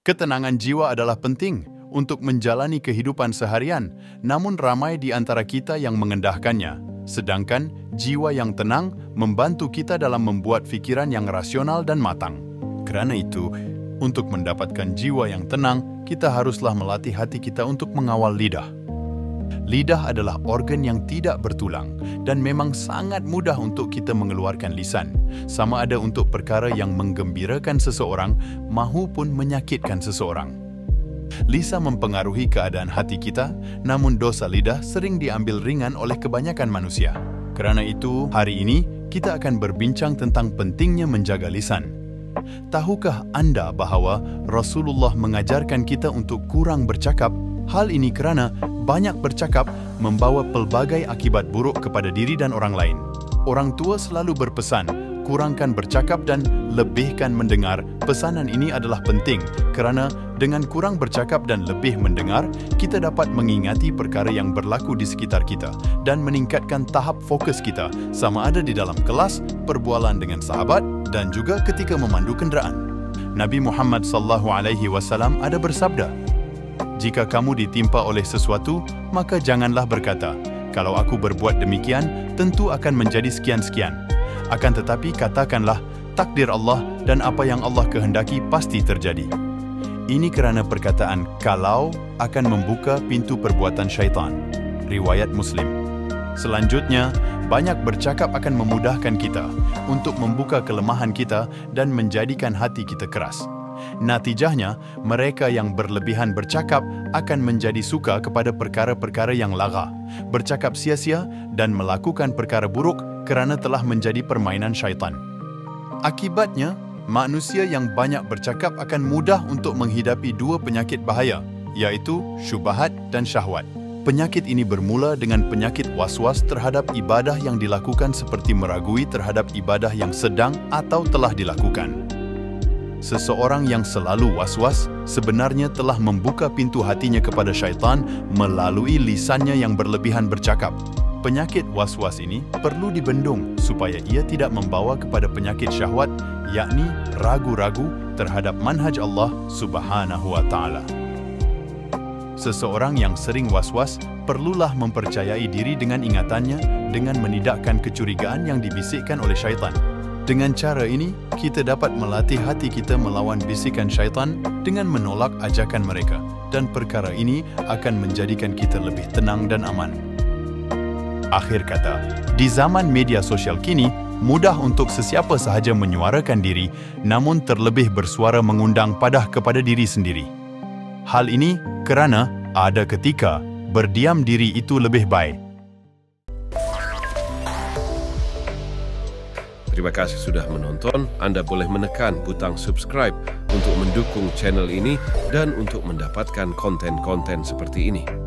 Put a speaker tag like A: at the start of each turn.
A: Ketenangan jiwa adalah penting untuk menjalani kehidupan seharian, namun ramai di antara kita yang mengendahkannya. Sedangkan jiwa yang tenang membantu kita dalam membuat pikiran yang rasional dan matang. Karena itu, untuk mendapatkan jiwa yang tenang, kita haruslah melatih hati kita untuk mengawal lidah. Lidah adalah organ yang tidak bertulang dan memang sangat mudah untuk kita mengeluarkan lisan, sama ada untuk perkara yang menggembirakan seseorang maupun menyakitkan seseorang. Lisan mempengaruhi keadaan hati kita, namun dosa lidah sering diambil ringan oleh kebanyakan manusia. Karena itu, hari ini kita akan berbincang tentang pentingnya menjaga lisan. Tahukah Anda bahwa Rasulullah mengajarkan kita untuk kurang bercakap? Hal ini kerana banyak bercakap membawa pelbagai akibat buruk kepada diri dan orang lain. Orang tua selalu berpesan, kurangkan bercakap dan lebihkan mendengar. Pesanan ini adalah penting kerana dengan kurang bercakap dan lebih mendengar, kita dapat mengingati perkara yang berlaku di sekitar kita dan meningkatkan tahap fokus kita, sama ada di dalam kelas, perbualan dengan sahabat dan juga ketika memandu kenderaan. Nabi Muhammad SAW ada bersabda, "Jika kamu ditimpa oleh sesuatu, maka janganlah berkata, 'Kalau aku berbuat demikian, tentu akan menjadi sekian-sekian.' Akan tetapi katakanlah, 'Takdir Allah dan apa yang Allah kehendaki pasti terjadi.'" Ini kerana perkataan "kalau" akan membuka pintu perbuatan syaitan. Riwayat Muslim. Selanjutnya, banyak bercakap akan memudahkan kita untuk membuka kelemahan kita dan menjadikan hati kita keras. Natijahnya, mereka yang berlebihan bercakap akan menjadi suka kepada perkara-perkara yang lagha, bercakap sia-sia dan melakukan perkara buruk kerana telah menjadi permainan syaitan. Akibatnya, manusia yang banyak bercakap akan mudah untuk menghidapi dua penyakit bahaya, iaitu syubhat dan syahwat. Penyakit ini bermula dengan penyakit was-was terhadap ibadah yang dilakukan seperti meragui terhadap ibadah yang sedang atau telah dilakukan. Seseorang yang selalu was-was sebenarnya telah membuka pintu hatinya kepada syaitan melalui lisannya yang berlebihan bercakap. Penyakit was-was ini perlu dibendung supaya ia tidak membawa kepada penyakit syahwat, yakni ragu-ragu terhadap manhaj Allah Subhanahu wa Ta'ala. Seseorang yang sering was-was perlulah mempercayai diri dengan ingatannya dengan menidakkan kecurigaan yang dibisikkan oleh syaitan. Dengan cara ini, kita dapat melatih hati kita melawan bisikan syaitan dengan menolak ajakan mereka, dan perkara ini akan menjadikan kita lebih tenang dan aman. Akhir kata, di zaman media sosial kini, mudah untuk sesiapa sahaja menyuarakan diri, namun terlebih bersuara mengundang padah kepada diri sendiri. Hal ini kerana ada ketika berdiam diri itu lebih baik.
B: Terima kasih sudah menonton. Anda boleh menekan butang subscribe untuk mendukung channel ini dan untuk mendapatkan konten-konten seperti ini.